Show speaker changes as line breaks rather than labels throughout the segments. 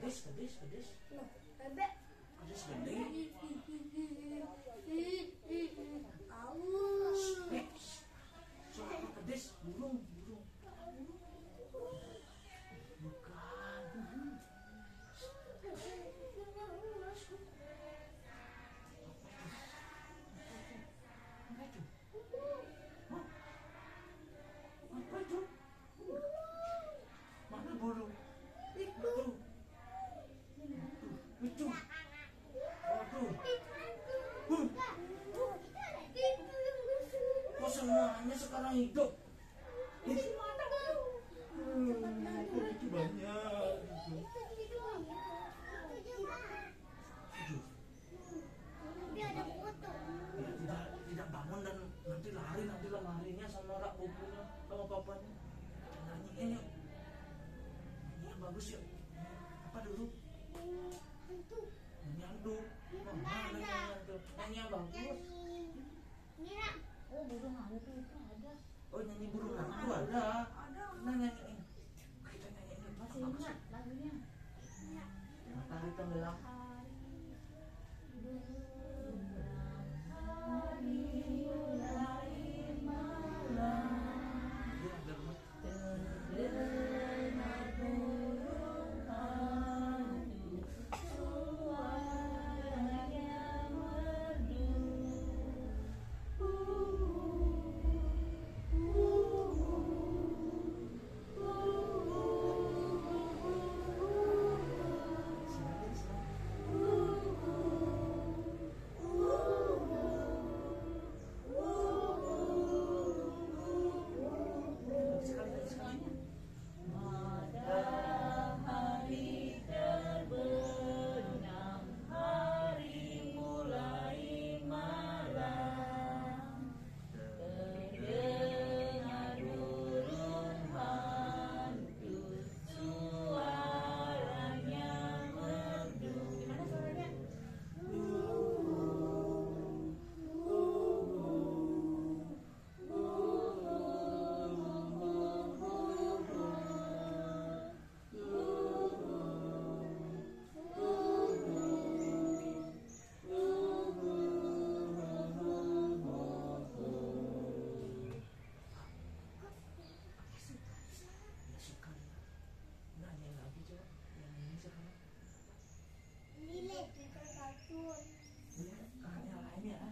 Kedis.
Loh, bebek.
Kedis gede.
Aus.
Soal kedis, burung. Bukan. Apa itu? Mana burung?
Itu.
Itu. Waduh. Kok semuanya sekarang hidup? Itu banyak. Aduh.
Tapi ada foto.
Ya, tidak bangun dan nanti larinya sama rak bukunya sama papanya. Nyanyiin yuk. Nyanyi yang bagus yuk. Apa dulu? Nyanyi hantu. Mana nyanyi hantu? Nyanyi yang bagus.
Mira.
Oh, burung hantu itu ada.
Oh, nyanyi burung hantu ada. Nah, nyanyiin. Kita nyanyiin yuk.
Masih ingat lagunya?
Matahari tenggelam. Iya, ada rumah. Sekali.
Matahari terbenam, hari mulai malam. Terdengar burung hantu, suaranya merdu. Gimana suaranya?
Suka nyanyi lagi coba yang ini sekarang.
Lilin kita kartun.
Ya, yang lain ya.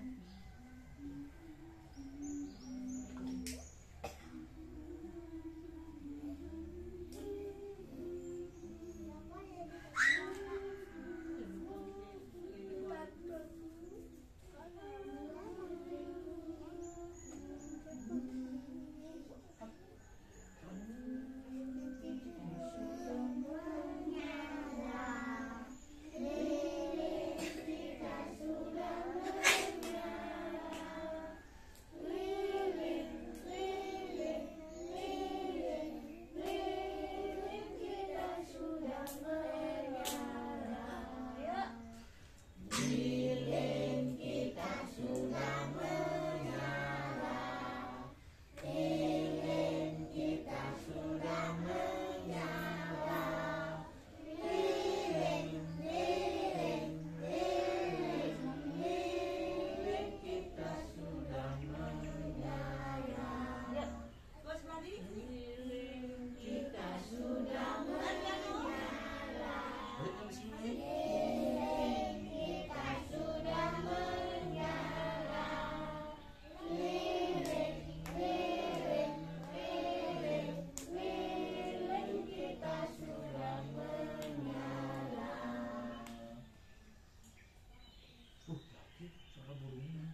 Suara burungnya.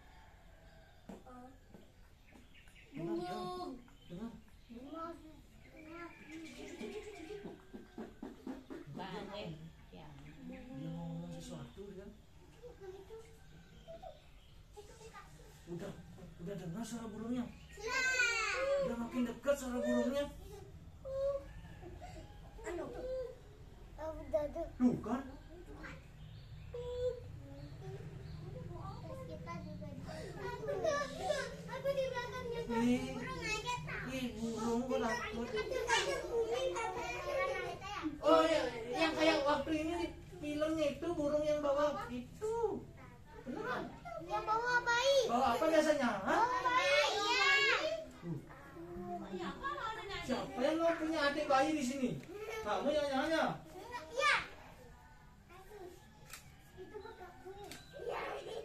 Burung.
Dengar.
Balik. Ya.
Dia ngomong sesuatu kan? Udah dengar suara burungnya? Udah makin dekat suara burungnya? Tuh kan?
Aku di belakangnya. Burung aja tak.
Burung kok takut?
Ada bumi, ada orang.
Oh, yang kayak
waktu ini di filmnya itu burung yang bawa itu. Beneran?
Yang bawa bayi.
Bawa apa biasanya? Hah?
Bawa bayi.
Ya, apa lo ada nyanyi?
Siapa yang mau punya adik bayi di sini? Kamu yang nanya.
Iya. Itu bapakku. Iya.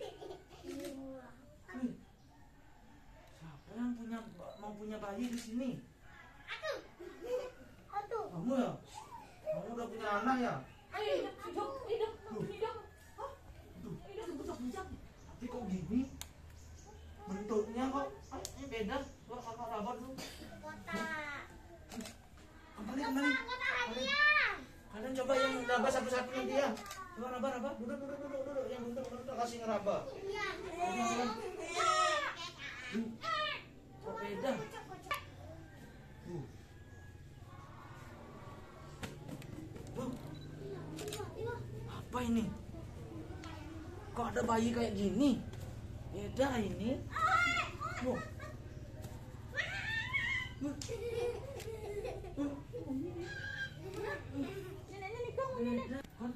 Siapa yang mau punya bayi di sini?
Aku.
Kamu ya? Kamu udah punya anak ya?
Hidup. Hah? Hidup bujak-bujak.
Tapi kok gini? Bentuknya kok ini beda. Kok kakak rabat dulu.
Kotak.
Kembali.
Kotak hadiah.
Kalian coba yang raba satu-satu nanti ya. Coba raba. Duduk. Yang bentuk kasih ngeraba.
Iya.
Kok beda? Tuh, apa ini? Kok ada bayi kayak gini? Beda ini. Loh. Beda kan?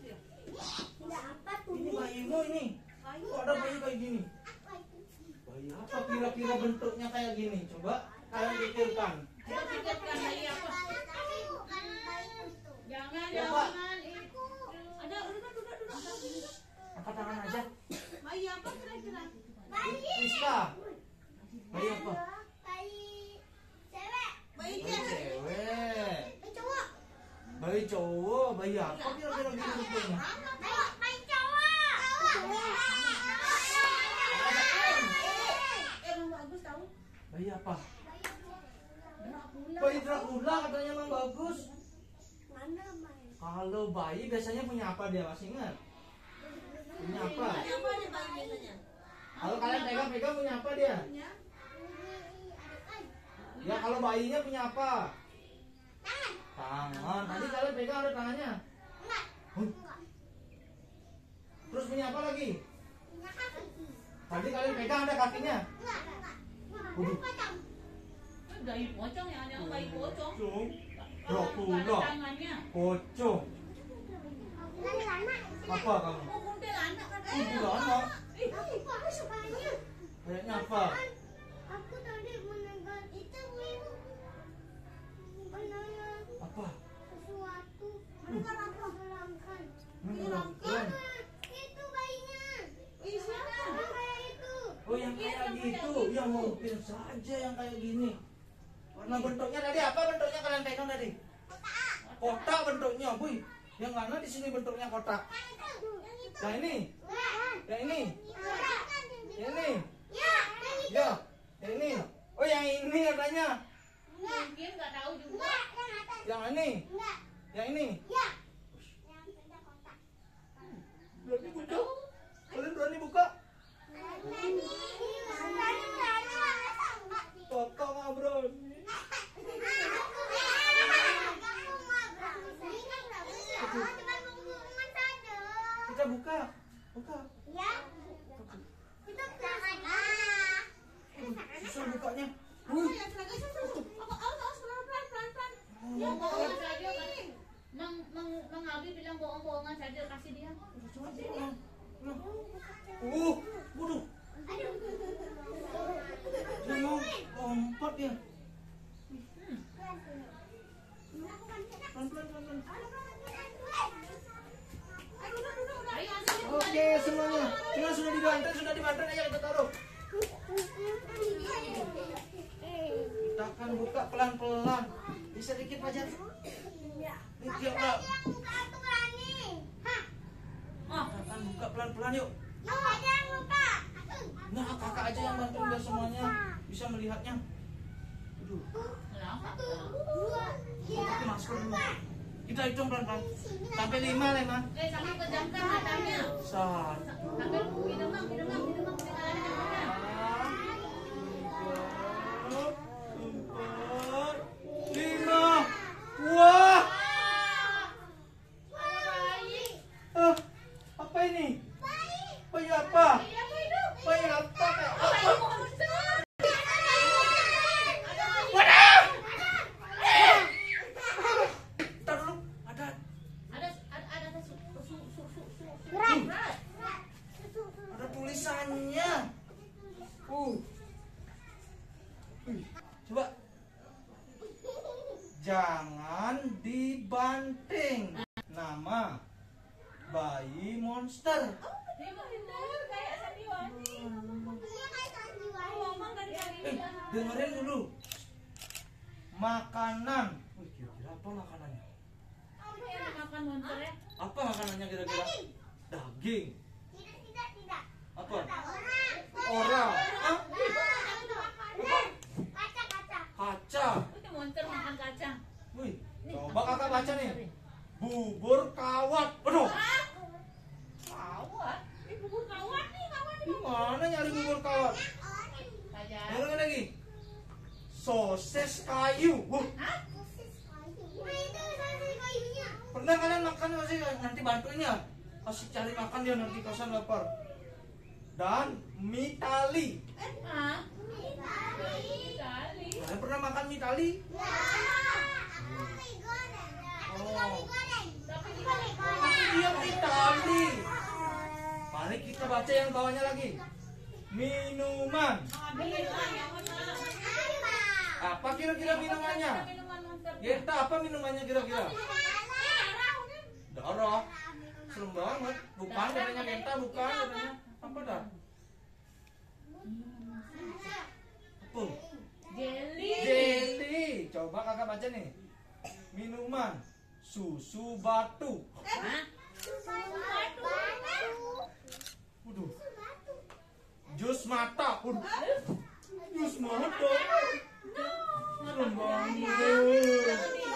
Ini bayimu ini. Kok ada bayi kayak gini? Bayi apa kira-kira bentuknya kayak gini? Coba kalian pikirkan.
Kita pikirkan bayi apa?
Jangan.
Coba.
Ada, duduk.
Angkat tangan aja.
Bayi apa kira-kira?
Rizka. Bayi apa?
Bayi
Bayi
cewek.
cewek. Bayi cowok. Bayi apa kira-kira gini bentuknya?
Emang bagus tahu?
Bayi apa? Bayi Dracula katanya emang bagus. Kalau bayi biasanya punya apa dia? Masih ingat? Punya apa?
Ada apa nih bayi biasanya?
Kalau kalian pegang punya apa dia?
Ya.
Ya kalau bayinya punya apa? Tangan. Tadi kalian pegang ada tangannya. Terus punya apa lagi? Tadi kalian pegang ada kakinya.
Bayi pocong ya, ada bayi pocong.
Pocong.
Kalau nggak ada
Dracula.
tangannya.
Pocong. Apa kamu?
Oh, kuntilanak kan?
Ibu anak. Kayaknya apa?
Aku tadi mendengar itu
Apa?
sesuatu.
Mendengar apa?
Menurutkan.
Itu bayinya.
Ih, siapa?
Yang kayak itu.
Oh yang kayak gitu. Ya mungkin saja yang kayak gini. Warna bentuknya tadi apa bentuknya kalian pegang tadi? Kotak bentuknya, Buy. Yang mana di sini bentuknya kotak? Yang ini? Yang ini? Yang ini? Ya, yang ini. Oh yang ini katanya.
Mungkin nggak tahu juga.
Yang ini? Yang ini? Berani buka? Kalian berani buka? Kakak nggak berani. Kita buka. Susah bukanya.
Oh, ya, silakan, silakan. Awas, pelan-pelan. Ya, bohongan saja kan. Mang Abi bilang bohong-bohongan saja, kasih dia.
Waduh. Dia mau lompat ya. Pelan-pelan.
Ayo, masuk.
Oke semuanya. Sudah dibantai, ayo kita taruh. Kita akan buka pelan-pelan. Bisa dikit aja. Dikit lah. Kita akan buka pelan-pelan yuk. Nah kakak aja yang bantu biar semuanya bisa melihatnya. Aduh.
Kenapa?
Pakai masker dulu. Kita hitung pelan-pelan. Sampai 5 Lema.
Sambil pejamkan matanya.
1,
Sambil minum, Mang. Jangan ada tangannya.
3, 4, 5. Wah. Apa ini? Bayi apa? Bayi apa? Ntar dulu. Ada Banting. Nama bayi monster.
Dia mah bener kayak Sandiwani.
Iya kayak Sandiwani.
Ngomong dari tadi.
Dengerin dulu. Makanan. Wih, kira-kira apa makanannya?
Dia makan monster ya.
Apa makanannya kira-kira? Daging.
Tidak.
Apa?
Orang.
Orang. Hah?
Kaca.
Kaca.
Itu monster makan kacang.
Wih, coba kakak baca nih. Bubur kawat. Aduh,
Kawat. Ini bubur kawat nih, kawat nih.
gimana nyari bubur kawat?
Saja.
Dengerin lagi. Sosis kayu. Wah,
Hah?
Nah itu sosis kayunya.
pernah kalian makan nggak sih? Nanti bantuin ya. Kasih cari makan dia nanti kosan lapar. Dan mie tali.
Hah?
Tali.
Kali.
Kalian pernah makan mie tali?
Ya. Aku mie goreng. Mie goreng.
Tapi di
Tapi dia mie tali. Mari kita baca yang bawahnya lagi. Minuman. Apa kira-kira minumannya?
Minuman monster.
Genta, apa minumannya kira-kira? Darah. Serem banget. Bukan katanya Genta, bukan katanya. Apa dah? Apa?
Jelly.
Jelly. Coba kakak baca nih. Minuman. Susu batu.
Hah?
Waduh. Jus mata. Waduh. Jus mata. Serem banget.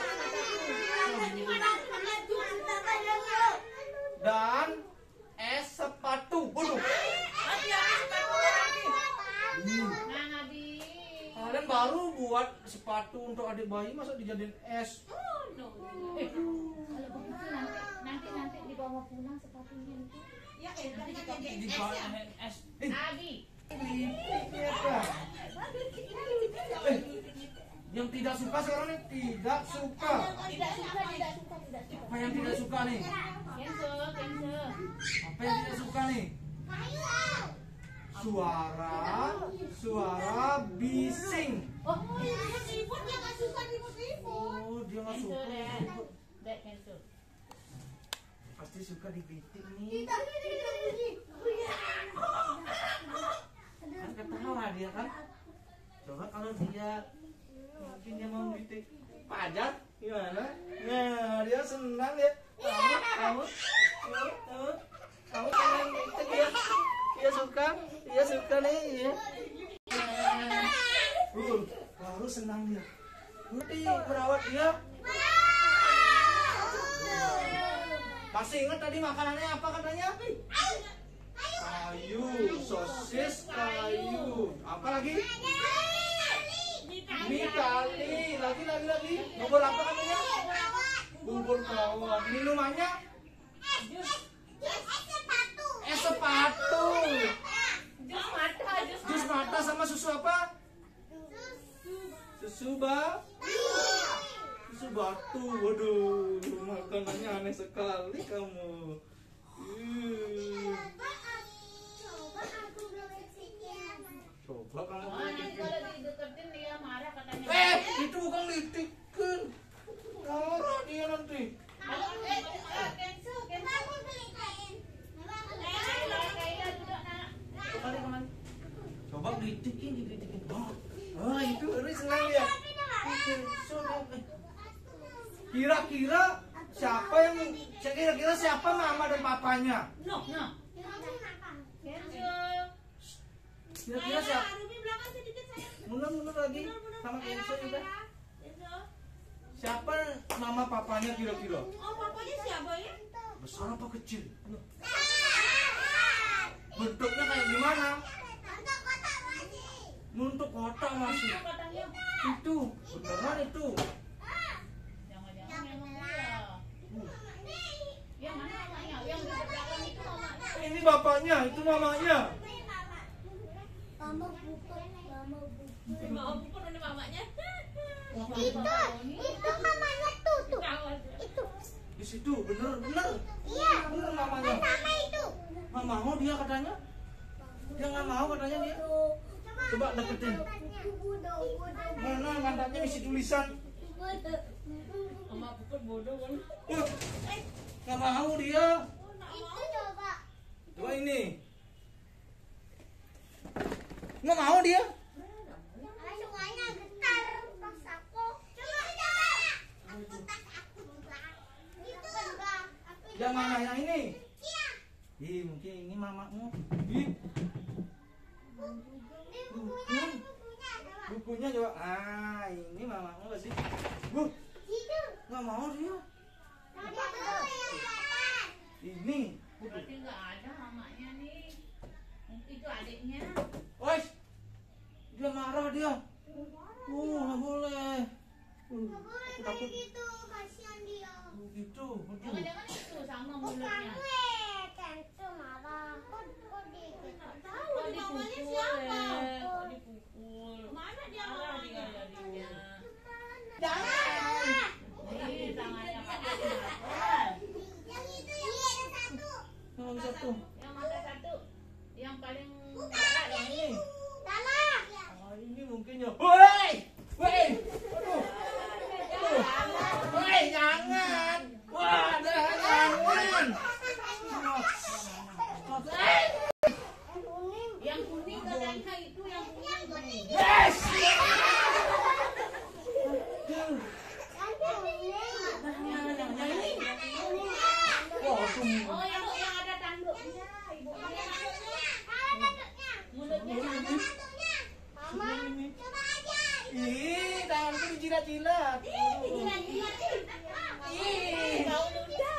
Dan es sepatu. Waduh.
Nah, Nabi.
Kalian baru buat sepatu untuk adik bayi, masa dijadiin es?
Kalau begitu nanti dibawa pulang sepatunya itu. Ya,
Di bahan es.
Abi.
Yang tidak suka sekarang nih, tidak suka.
Tidak suka.
Apa yang tidak suka nih?
Cancel.
Apa yang tidak suka nih? Suara bising.
Oh,
Dia nggak suka ribut-ribut.
Oh, dia nggak
cancel
suka.
deh. Dek cancel.
Pasti suka dibitik nih. Kan ketawa dia kan. Coba kalau dia mungkin dia mau bitik pajak gimana? Nah, dia senang ya. Kamu pengen bitik ya? Dia suka nih ya. Baru senang dia. Nanti merawat dia. Masih ingat tadi makanannya apa katanya? Kayu, sosis kayu. Apa lagi? Mie tali. Lagi. Bubur apa katanya? Bubur kawat. Minumannya? Es sepatu. Jus mata sama susu apa? Susu batu. Waduh, makanannya aneh sekali kamu. Coba kamu.
Oh, nanti kalau dideketin dia marah katanya.
Itu bukan litikin. Marah dia nanti.
Cancel. Kemana?
Coba litikin. Oh, itu senang dia. Kira-kira siapa mama dan papanya?
No. Cancel.
Kira-kira siapa? Mundur lagi sama Kenzo juga. Siapa mama papanya kira-kira?
Papanya siapa ya?
Besar apa kecil? Bentuknya kayak gimana? Untuk kotak masih.
Katanya.
Itu beneran itu.
Jangan-jangan memang dia. Yang mana mamanya? Yang di belakang itu mamanya.
Ini bapaknya, itu mamanya.
Mama bukan.
Mau bukan ada mamanya.
Itu mamanya tuh. Itu.
Di situ bener.
Iya.
Bener mamanya.
Sama itu.
Nggak mau dia katanya. Dia nggak mau katanya dia. Coba deketin. Mana mandatnya isi tulisan.
Mama puput bodoh kan.
Nggak mau dia.
Itu coba.
Coba ini. Nggak mau dia.
Semuanya getar pas aku. Coba coba. Aku tas aku juga. Itu enggak.
Yang mana yang ini?
Iya.
Ih, mungkin ini mamamu. Ih, bukunya coba. Ah, ini mamamu nggak sih?
Itu.
Nggak mau dia.
Tadi aku yang kelihatan.
Ini.
Berarti nggak ada mamanya nih. Itu adiknya.
Wes, dia marah dia. Nggak boleh.
Nggak boleh
Aku
kayak
takut.
gitu. Kasihan dia.
Gitu. Aduh.
Jangan-jangan itu sama
Bukan
mulutnya.
gue. Tentu marah. Kok dia gitu?
Kok dipukul? Kok dipukul?
Mana dia
Marah
mamanya?
dia jadinya.
Jangan.
Nih tangannya kakak kenapa?
Yang itu yang ada satu.
Yang satu.
Yang mata satu. Yang paling
Bukan yang
Ini.
itu. Salah.
Ah, ini mungkin ya. Woi, woi. Aduh. Woi, jangan. Wah, jangan.
yang kuning katanya itu yang kuning.
Yes. Yang ini. Wah,
Oh, yang ada tanduknya. Ibunya mulutnya sama.
ini. Ih, tanganku dijilat-jilat. Ih.
Kau ludah.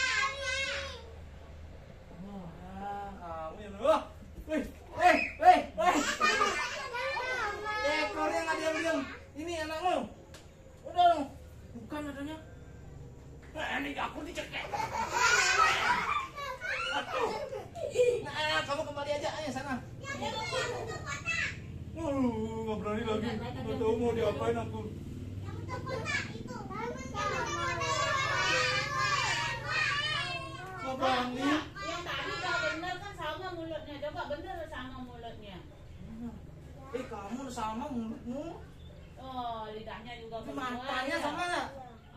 Wah, kamu yang wah. Weh. Ekornya nggak diam-diam. Ini anakmu. Udah dong. Bukan adanya. Ini aku dicekek. Aduh. Nah, kamu kembali aja sana. Nggak berani lagi. Nggak tahu mau diapain aku. Nggak berani.
Yang tadi udah bener kan sama mulutnya. Coba bener sama mulutnya.
Kamu sama mulutmu.
Oh, lidahnya juga
Ini
berdua.
matanya sama nggak?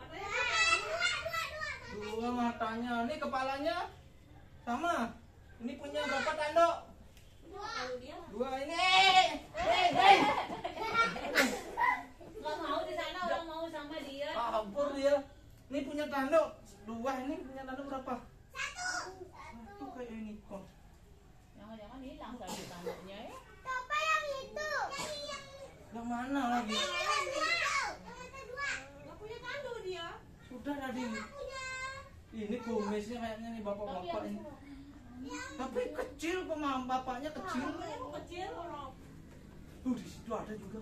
Dua matanya. Ini kepalanya sama. Ini punya berapa tanduk? Dua ini. Hei.
Nggak mau di sana orang mau sama dia.
Kabur dia. Ini punya tanduk. Dua ini punya tanduk berapa? Satu kayak ini kok.
Jangan-jangan hilang tadi tanduknya ya.
Yang mana lagi? Sudah tadi. Ini kumisnya kayaknya nih bapak-bapak ini. Tapi kecil kok bapaknya kecil.
Kecil orang.
Di situ ada juga.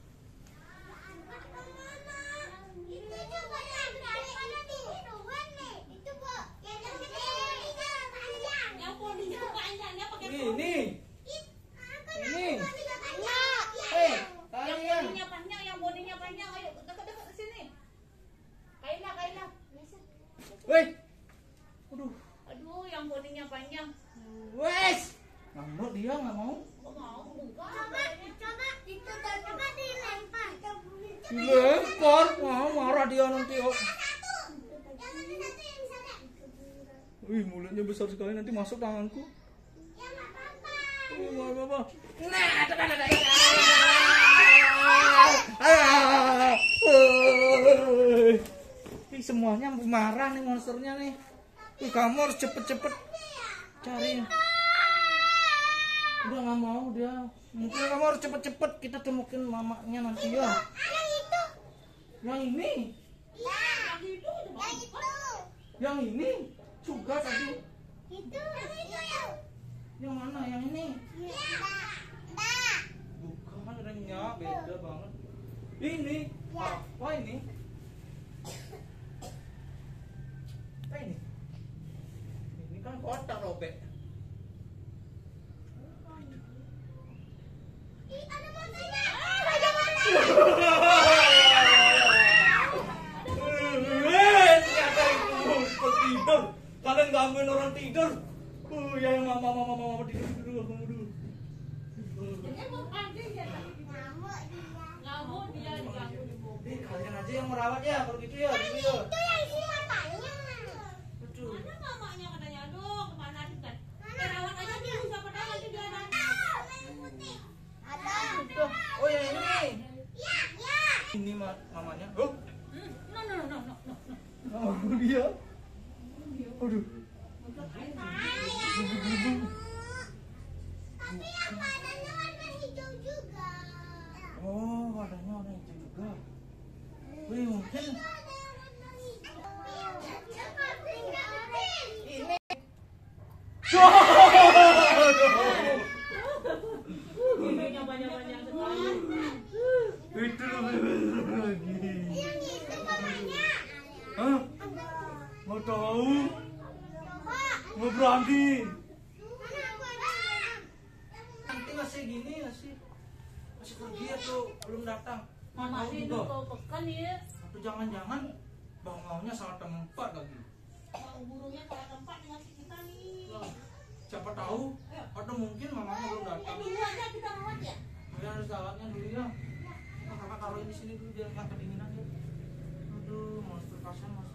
Yang poninya tuh panjangnya pakai
Ini.
Yang
Kalian.
bodinya panjang, ayo dekat-dekat ke sini. Kaila.
Weh.
Aduh, yang bodinya panjang.
Wes. Ngambek dia nggak mau.
Kok mau buka?
Dilempar. Wah, marah dia nanti. Oh. Wih, mulutnya besar sekali nanti masuk tanganku. Apa? Nah, ada. Ih, semuanya marah nih monsternya nih. Ih, kamu harus cepet-cepet cari. Udah nggak mau dia. Mungkin kamu harus cepet-cepet kita temukin mamanya nanti ya. Yang ini, yang ini juga tadi. Yang mana? Yang ini? Bukan, adanya beda banget. Ini apa ini? Apa ini? Ini kan kotak robek. Tidur. Kalian gangguin orang tidur. Ya mama tidur kamu dulu.
Ngamuk dia diganggu di bawah.
Kalian aja yang merawat ya kalau gitu ya. Dulu ya.
Itu yang isi matanya.
Aduh.
Mana mamanya katanya, aduh kemana sih kan? Rawat aja dulu, siapa tahu nanti dia datang.
Ada.
Oh yang ini nih.
Ya, ya.
Ini mamanya. Oh.
No, no, no, no, no, no.
Oh dia. Aduh.
Tapi yang badannya warna hijau juga.
Oh warnanya warna hijau juga. Wih mungkin
Ada yang warna hijau. Seperti Gavin.
ini.
Giginya banyak-banyak sekali.
Itu lagi.
Yang itu mamanya.
Hah? Mau tahu?
Coba.
Mau berani?
Mana aku ada?
Nanti masih gini masih pergi ya tuh belum datang.
Mama
Tahu
sih
juga.
kau pekan ya.
Atau jangan-jangan bangaunya salah tempat lagi.
Mau burungnya pada tempat ngasih kita nih.
Siapa tahu? Atau mungkin mamanya belum datang.
Dulu aja kita rawat ya.
Kalian harus rawatnya dulu ya. Nah, kakak taruhin di sini dulu biar nggak kedinginan ya. Aduh, monster kasihan mas.